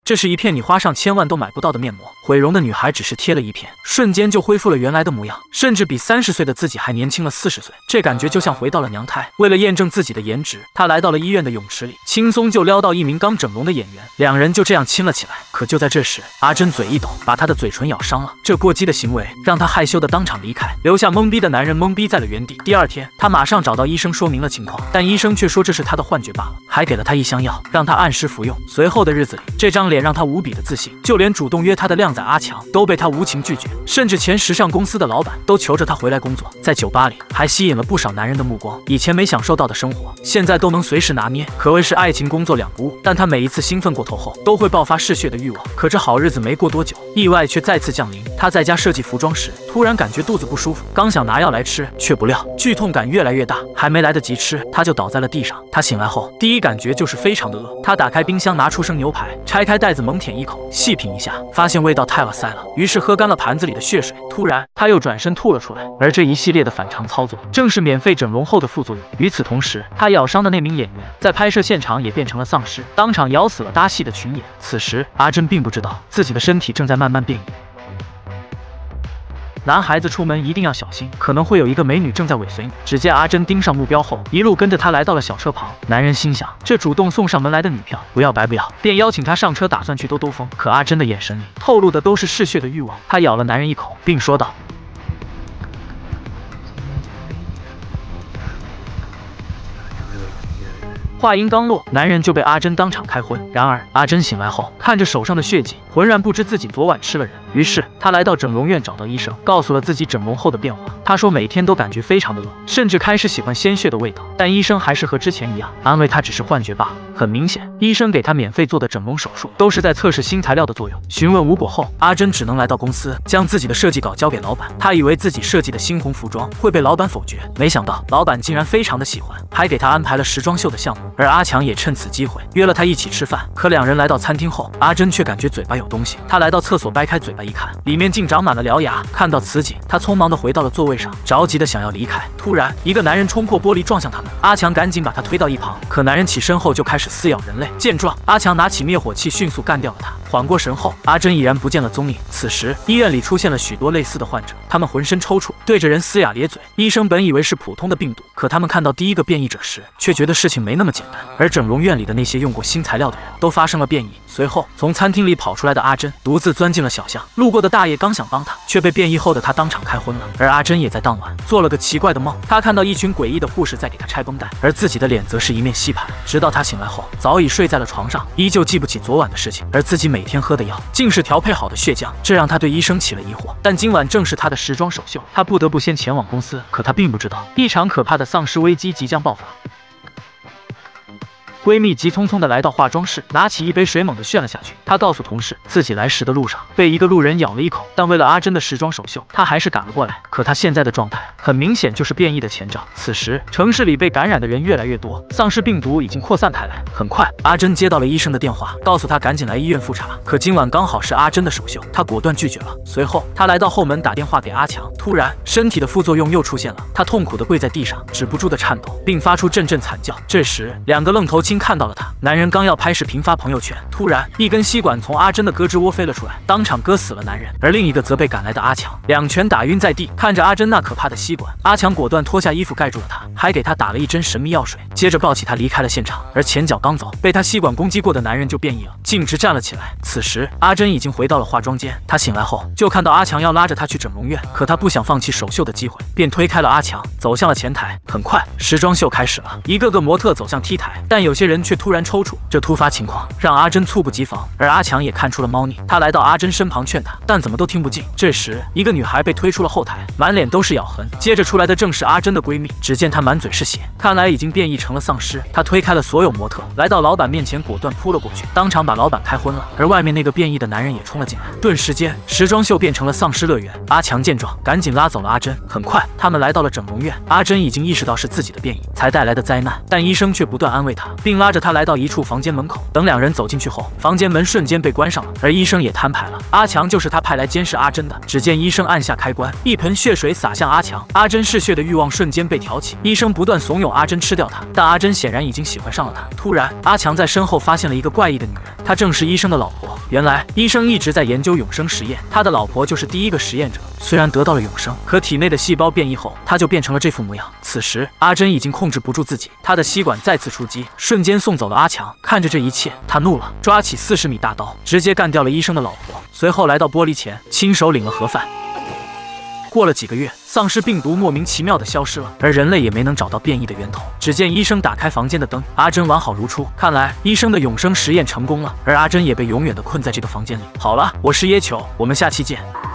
这是一片你花上千万都买不到的面膜。毁容的女孩只是贴了一片，瞬间就恢复了原来的模样，甚至比30岁的自己还年轻了40岁。这感觉就像回到了娘胎。为了验证自己的颜值，她来到了医院的泳池里，轻松就撩到一名刚整容的演员，两人就这样亲了起来。可就在这时，阿珍嘴一抖，把她的嘴唇咬伤了。这过激的行为让她害羞的当场离开，留下懵逼的男人懵逼在了原地。第二天，她马上找到医生说明了情况，但医生却说这是她的幻觉罢了，还给了她一箱药，让她按时服用。随后的日子里，这张脸让她无比的自信，就连主动约她的靓仔阿强都被她无情拒绝，甚至前时尚公司的老板都求着她回来工作。在酒吧里，还吸引了不少男人的目光，以前没享受到的生活，现在都能随时拿捏，可谓是爱情工作两不误。但她每一次兴奋过头后，都会爆发嗜血的欲望。可这好日子没过多久，意外却再次降临。她在家设计服装时，突然感觉肚子不舒服，刚想拿药来吃，却不料剧痛感越来越大，还没来得及吃，她就倒在了地上。她醒来后，第一感觉就是非常的饿。她打开冰箱，拿出生牛排，拆开袋子猛舔一口，细品一下，发现味道太哇塞了，于是喝干了盘子里的血水。突然，她又转身吐了出来。而这一系列的反常操作，正是免费整容后的副作用。与此同时，她咬伤的那名演员在拍摄现场也变成了丧尸，当场咬死了搭戏的群演。此时，阿珍并不知道自己的身体正在慢慢变异。男孩子出门一定要小心，可能会有一个美女正在尾随你。只见阿珍盯上目标后，一路跟着他来到了小车旁。男人心想，这主动送上门来的女票，不要白不要，便邀请他上车，打算去兜兜风。可阿珍的眼神里透露的都是嗜血的欲望，她咬了男人一口，并说道：话音刚落，男人就被阿珍当场开荤。然而阿珍醒来后，看着手上的血迹，浑然不知自己昨晚吃了人。于是她来到整容院找到医生，告诉了自己整容后的变化。她说每天都感觉非常的饿，甚至开始喜欢鲜血的味道。但医生还是和之前一样，安慰她只是幻觉罢了。很明显，医生给她免费做的整容手术都是在测试新材料的作用。询问无果后，阿珍只能来到公司，将自己的设计稿交给老板。她以为自己设计的猩红服装会被老板否决，没想到老板竟然非常的喜欢，还给她安排了时装秀的项目。而阿强也趁此机会约了他一起吃饭，可两人来到餐厅后，阿珍却感觉嘴巴有东西。她来到厕所掰开嘴巴一看，里面竟长满了獠牙。看到此景，她匆忙地回到了座位上，着急的想要离开。突然，一个男人冲破玻璃撞向他们，阿强赶紧把他推到一旁，可男人起身后就开始撕咬人类。见状，阿强拿起灭火器迅速干掉了他。缓过神后，阿珍已然不见了踪影。此时，医院里出现了许多类似的患者，他们浑身抽搐，对着人嘶哑咧嘴。医生本以为是普通的病毒，可他们看到第一个变异者时，却觉得事情没那么简单。而整容院里的那些用过新材料的人都发生了变异。随后，从餐厅里跑出来的阿珍独自钻进了小巷，路过的大爷刚想帮她，却被变异后的她当场开荤了。而阿珍也在当晚做了个奇怪的梦，她看到一群诡异的护士在给她拆绷带，而自己的脸则是一面吸盘。直到她醒来后，早已睡在了床上，依旧记不起昨晚的事情，而自己每天喝的药竟是调配好的血浆，这让她对医生起了疑惑。但今晚正是她的时装首秀，她不得不先前往公司。可她并不知道，一场可怕的丧尸危机即将爆发。闺蜜急匆匆地来到化妆室，拿起一杯水猛地炫了下去。她告诉同事，自己来时的路上被一个路人咬了一口，但为了阿珍的时装首秀，她还是赶了过来。可她现在的状态很明显就是变异的前兆。此时，城市里被感染的人越来越多，丧尸病毒已经扩散开来。很快，阿珍接到了医生的电话，告诉她赶紧来医院复查。可今晚刚好是阿珍的首秀，她果断拒绝了。随后，她来到后门打电话给阿强，突然身体的副作用又出现了，她痛苦地跪在地上，止不住的颤抖，并发出阵阵惨叫。这时，两个愣头青看到了他，男人刚要拍视频发朋友圈，突然一根吸管从阿珍的胳肢窝飞了出来，当场割死了男人。而另一个则被赶来的阿强两拳打晕在地。看着阿珍那可怕的吸管，阿强果断脱下衣服盖住了他，还给他打了一针神秘药水，接着抱起他离开了现场。而前脚刚走，被他吸管攻击过的男人就变异了，径直站了起来。此时阿珍已经回到了化妆间，她醒来后就看到阿强要拉着她去整容院，可她不想放弃首秀的机会，便推开了阿强，走向了前台。很快，时装秀开始了，一个个模特走向 T 台，但有些人却突然抽搐。这突发情况让阿珍猝不及防，而阿强也看出了猫腻，他来到阿珍身旁劝她，但怎么都听不进。这时，一个女孩被推出了后台，满脸都是咬痕，接着出来的正是阿珍的闺蜜。只见她满嘴是血，看来已经变异成了丧尸。她推开了所有模特，来到老板面前，果断扑了过去，当场把老板开荤了。而外面那个变异的男人也冲了进来，顿时间，时装秀变成了丧尸乐园。阿强见状，赶紧拉走了阿珍。很快，他们来到了整容院，阿珍已经意识到是自己的变异才带来的灾难，但医生却不断安慰她， 并拉着他来到一处房间门口。等两人走进去后，房间门瞬间被关上了，而医生也摊牌了，阿强就是他派来监视阿珍的。只见医生按下开关，一盆血水洒向阿强，阿珍嗜血的欲望瞬间被挑起，医生不断怂恿阿珍吃掉他，但阿珍显然已经喜欢上了他。突然，阿强在身后发现了一个怪异的女人，她正是医生的老婆。原来，医生一直在研究永生实验，他的老婆就是第一个实验者。虽然得到了永生，可体内的细胞变异后，他就变成了这副模样。此时，阿珍已经控制不住自己，她的吸管再次出击，瞬间送走了阿强。看着这一切，他怒了，抓起40米大刀，直接干掉了医生的老婆。随后来到玻璃前，亲手领了盒饭。过了几个月，丧尸病毒莫名其妙的消失了，而人类也没能找到变异的源头。只见医生打开房间的灯，阿珍完好如初。看来医生的永生实验成功了，而阿珍也被永远的困在这个房间里。好了，我是椰球，我们下期见。